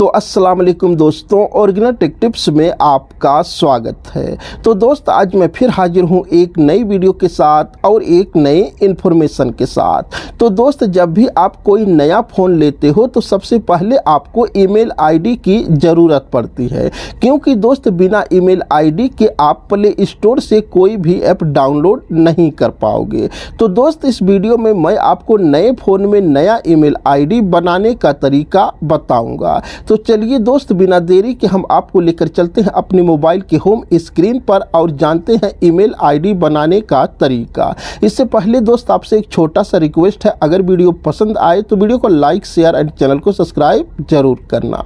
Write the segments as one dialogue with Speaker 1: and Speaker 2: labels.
Speaker 1: तो अस्सलाम वालेकुम दोस्तों, ओरिजिनल टेक टिप्स में आपका स्वागत है। तो दोस्त, आज मैं फिर हाजिर हूँ एक नई वीडियो के साथ और एक नए इन्फॉर्मेशन के साथ। तो दोस्त, जब भी आप कोई नया फ़ोन लेते हो तो सबसे पहले आपको ईमेल आईडी की ज़रूरत पड़ती है, क्योंकि दोस्त बिना ईमेल आईडी के आप प्ले स्टोर से कोई भी ऐप डाउनलोड नहीं कर पाओगे। तो दोस्त, इस वीडियो में मैं आपको नए फ़ोन में नया ईमेल आईडी बनाने का तरीका बताऊंगा। तो चलिए दोस्त, बिना देरी के हम आपको लेकर चलते हैं अपने मोबाइल के होम स्क्रीन पर और जानते हैं ईमेल आईडी बनाने का तरीका। इससे पहले दोस्त, आपसे एक छोटा सा रिक्वेस्ट है, अगर वीडियो पसंद आए तो वीडियो को लाइक, शेयर एंड चैनल को सब्सक्राइब जरूर करना।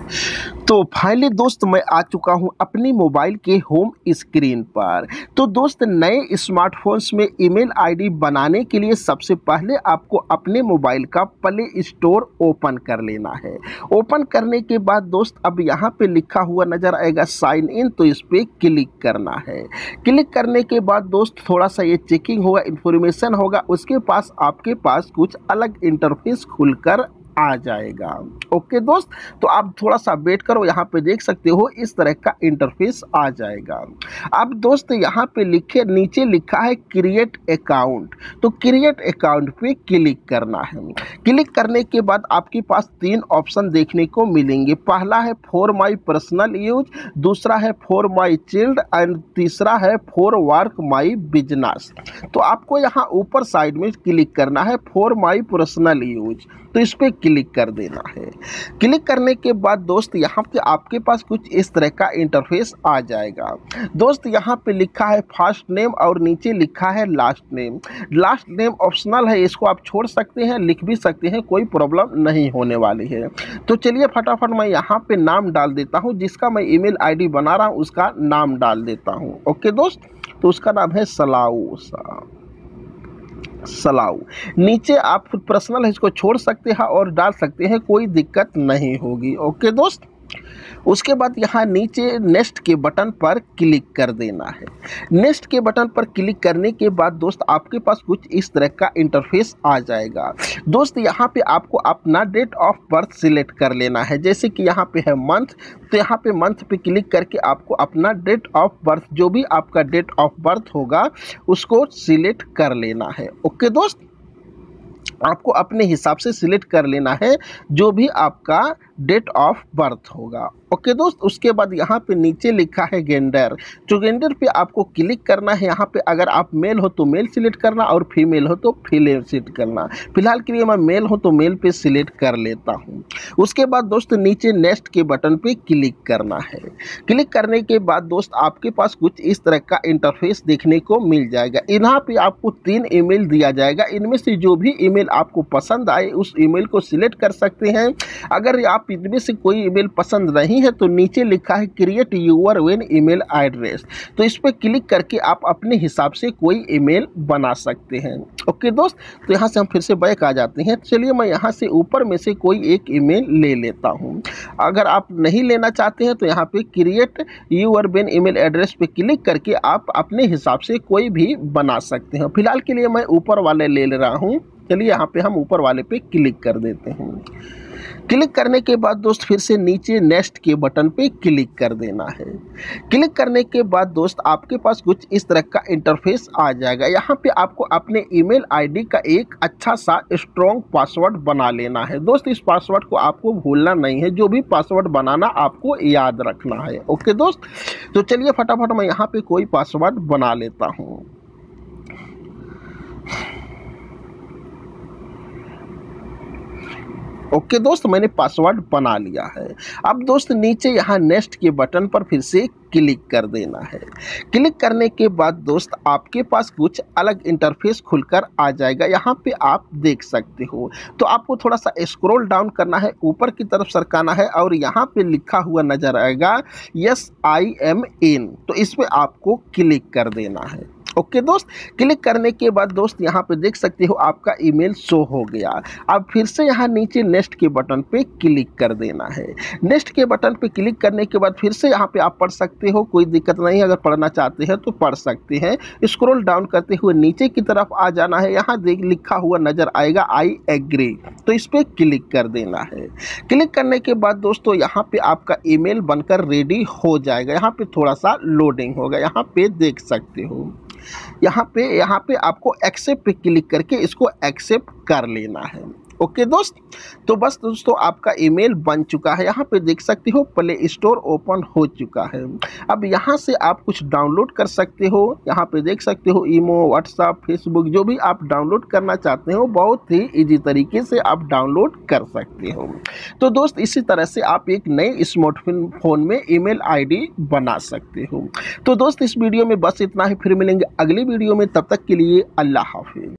Speaker 1: तो फाइनली दोस्त, मैं आ चुका हूं अपनी मोबाइल के होम स्क्रीन पर। तो दोस्त, नए स्मार्टफोन्स में ईमेल आईडी बनाने के लिए सबसे पहले आपको अपने मोबाइल का प्ले स्टोर ओपन कर लेना है। ओपन करने के बाद दोस्त, अब यहां पे लिखा हुआ नज़र आएगा साइन इन, तो इस पर क्लिक करना है। क्लिक करने के बाद दोस्त, थोड़ा सा ये चेकिंग होगा, इन्फॉर्मेशन होगा, उसके पास आपके पास कुछ अलग इंटरफेस खुलकर आ जाएगा। ओके दोस्त, तो आप थोड़ा सा वेट करो, यहाँ पे देख सकते हो इस तरह का इंटरफेस आ जाएगा। अब दोस्त, यहाँ पे नीचे लिखा है क्रिएट अकाउंट, तो क्रिएट अकाउंट पे क्लिक करना है। क्लिक करने के बाद आपके पास 3 ऑप्शन देखने को मिलेंगे। पहला है फॉर माई पर्सनल यूज, दूसरा है फॉर माई चिल्ड एंड तीसरा है फॉर वर्क माई बिजनेस। तो आपको यहाँ ऊपर साइड में क्लिक करना है फॉर माई पर्सनल यूज, तो इस पर क्लिक कर देना है। क्लिक करने के बाद दोस्त, यहाँ पे आपके पास कुछ इस तरह का इंटरफेस आ जाएगा। दोस्त, यहाँ पे लिखा है फर्स्ट नेम और नीचे लिखा है last name. Last name optional है, इसको आप छोड़ सकते हैं, लिख भी सकते हैं, कोई प्रॉब्लम नहीं होने वाली है। तो चलिए फटाफट मैं यहाँ पे नाम डाल देता हूँ, जिसका मैं ईमेल आईडी बना रहा हूँ उसका नाम डाल देता हूँ। ओके दोस्त, तो उसका नाम है सलाऊ। नीचे आप पर्सनल है, इसको छोड़ सकते हैं और डाल सकते हैं, कोई दिक्कत नहीं होगी। ओके दोस्त, उसके बाद यहाँ नीचे नेक्स्ट के बटन पर क्लिक कर देना है। नेक्स्ट के बटन पर क्लिक करने के बाद दोस्त, आपके पास कुछ इस तरह का इंटरफेस आ जाएगा। दोस्त, यहाँ पे आपको अपना डेट ऑफ बर्थ सिलेक्ट कर लेना है। जैसे कि यहाँ पे है मंथ, तो यहाँ पे मंथ पे क्लिक करके आपको अपना डेट ऑफ बर्थ, जो भी आपका डेट ऑफ बर्थ होगा उसको सिलेक्ट कर लेना है। ओके दोस्त, आपको अपने हिसाब से सिलेक्ट कर लेना है जो भी आपका डेट ऑफ बर्थ होगा। ओके दोस्त, उसके बाद यहाँ पे नीचे लिखा है जेंडर, तो जेंडर पे आपको क्लिक करना है। यहाँ पे अगर आप मेल हो तो मेल सिलेक्ट करना और फीमेल हो तो फीमेल सिलेक्ट करना। फिलहाल के लिए मैं मेल हूँ तो मेल पे सिलेक्ट कर लेता हूँ। उसके बाद दोस्त, नीचे नेक्स्ट के बटन पे क्लिक करना है। क्लिक करने के बाद दोस्त, आपके पास कुछ इस तरह का इंटरफेस देखने को मिल जाएगा। यहाँ पे आपको 3 ईमेल दिया जाएगा, इनमें से जो भी ईमेल आपको पसंद आए उस ईमेल को सिलेक्ट कर सकते हैं। अगर आप इनमें से कोई ईमेल पसंद नहीं है तो नीचे लिखा है create your own email address, तो इस पर क्लिक करके आप अपने हिसाब से कोई ईमेल बना सकते हैं। ओके दोस्त, तो यहाँ से हम फिर से बैक आ जाते हैं। चलिए मैं यहाँ से ऊपर में से कोई एक ईमेल ले लेता हूँ। अगर आप नहीं लेना चाहते हैं तो यहाँ पे create your own email address पे क्लिक करके आप अपने हिसाब से कोई भी बना सकते हैं। फिलहाल के लिए मैं ऊपर वाले ले रहा हूँ। चलिए यहाँ पे हम ऊपर वाले पे क्लिक कर देते हैं। क्लिक करने के बाद दोस्त, फिर से नीचे नेक्स्ट के बटन पे क्लिक कर देना है। क्लिक करने के बाद दोस्त, आपके पास कुछ इस तरह का इंटरफेस आ जाएगा। यहाँ पे आपको अपने ईमेल आईडी का एक अच्छा सा स्ट्रॉन्ग पासवर्ड बना लेना है। दोस्त, इस पासवर्ड को आपको भूलना नहीं है, जो भी पासवर्ड बनाना आपको याद रखना है। ओके दोस्त, तो चलिए फटाफट मैं यहाँ पे कोई पासवर्ड बना लेता हूँ। ओके दोस्त, मैंने पासवर्ड बना लिया है। अब दोस्त, नीचे यहाँ नेक्स्ट के बटन पर फिर से क्लिक कर देना है। क्लिक करने के बाद दोस्त, आपके पास कुछ अलग इंटरफेस खुलकर आ जाएगा। यहाँ पे आप देख सकते हो, तो आपको थोड़ा सा स्क्रॉल डाउन करना है, ऊपर की तरफ सरकाना है और यहाँ पे लिखा हुआ नजर आएगा यस आई एम इन, तो इस पर आपको क्लिक कर देना है। ओके दोस्त, क्लिक करने के बाद दोस्त यहाँ पे देख सकते हो आपका ईमेल शो हो गया। अब फिर से यहाँ नीचे नेक्स्ट के बटन पे क्लिक कर देना है। नेक्स्ट के बटन पे क्लिक करने के बाद फिर से यहाँ पे आप पढ़ सकते हो, कोई दिक्कत नहीं, अगर पढ़ना चाहते हैं तो पढ़ सकते हैं। स्क्रॉल डाउन करते हुए नीचे की तरफ आ जाना है, यहाँ देख लिखा हुआ नज़र आएगा आई एग्री, तो इस पर क्लिक कर देना है। क्लिक करने के बाद दोस्तों यहाँ पे आपका ईमेल बनकर रेडी हो जाएगा। यहाँ पे थोड़ा सा लोडिंग होगा, यहाँ पे देख सकते हो। यहाँ पे आपको एक्सेप्ट पे क्लिक करके इसको एक्सेप्ट कर लेना है। ओके दोस्त, तो बस दोस्तों आपका ईमेल बन चुका है। यहाँ पे देख सकते हो प्ले स्टोर ओपन हो चुका है। अब यहाँ से आप कुछ डाउनलोड कर सकते हो। यहाँ पे देख सकते हो ईमो, व्हाट्सएप, फेसबुक, जो भी आप डाउनलोड करना चाहते हो बहुत ही इजी तरीके से आप डाउनलोड कर सकते हो। तो दोस्त इसी तरह से आप एक नए स्मार्टफोन में ईमेल आईडी बना सकते हो। तो दोस्त इस वीडियो में बस इतना ही, फिर मिलेंगे अगली वीडियो में, तब तक के लिए अल्लाह हाफिज।